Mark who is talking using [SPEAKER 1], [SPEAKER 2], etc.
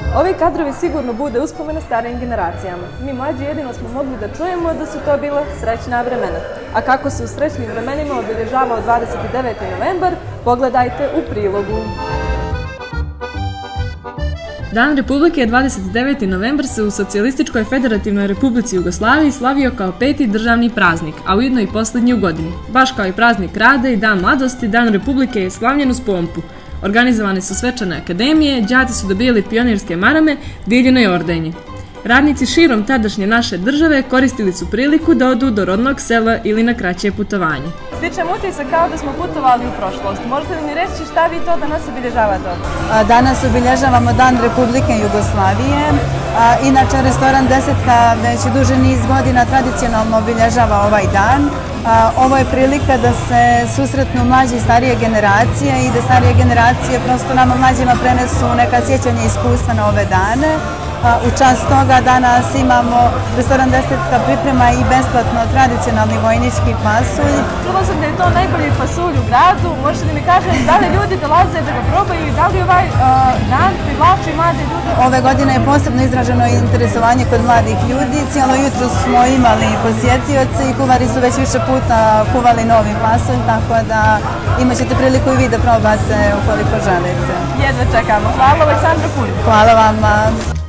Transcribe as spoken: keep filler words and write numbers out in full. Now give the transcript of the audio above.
[SPEAKER 1] Ovi kadrovi sigurno bude uspomena starijim generacijama. Mi mlađi jedino smo mogli da čujemo da su to bila srećna vremena. A kako se u srećnim vremenima obilježavao dvadeset deveti novembar, pogledajte u prilogu. Dan Republike dvadeset deveti novembar se u Socijalističkoj federativnoj Republici Jugoslaviji slavio kao peti državni praznik, a ujedno i posljednji u godini. Baš kao i praznik rada i Dan mladosti, Dan Republike je slavljen uz pompu. Organizovane su svečane akademije, đaci su dobijali pionirske marame, dijeljeno je ordenje. Radnici širom tadašnje naše države koristili su priliku da odu do rodnog sela ili na kraće putovanje. Stičem utisak kao da smo putovali u prošlost. Možete li mi reći šta vi to danas obilježavate ovdje?
[SPEAKER 2] Danas obilježavamo Dan Republike Jugoslavije. Inače, restoran Desetka već duži niz godina tradicionalno obilježava ovaj dan. Ovo je prilika da se susretnu mlađe i starije generacije i da starije generacije prosto nama mlađima prenesu neka sjećanja i iskustva na ove dane. U čast toga danas imamo restoran Desetka priprema i besplatno tradicionalni vojnički pasulj.
[SPEAKER 1] Čula sam da je to najbolji pasulj u gradu. Možete li mi kažete da li ljudi dolaze da ga probaju i da li ovaj dan privlači mlade ljude?
[SPEAKER 2] Ove godine je posebno izraženo interesovanje kod mladih ljudi. Cijelo jutro smo imali posjetioce i kuvari su već više puta kuvali novi pasulj, tako da imat ćete priliku i vi da probate ukoliko želite.
[SPEAKER 1] Jedva čekamo. Hvala Aleksandra Pulj.
[SPEAKER 2] Hvala vama.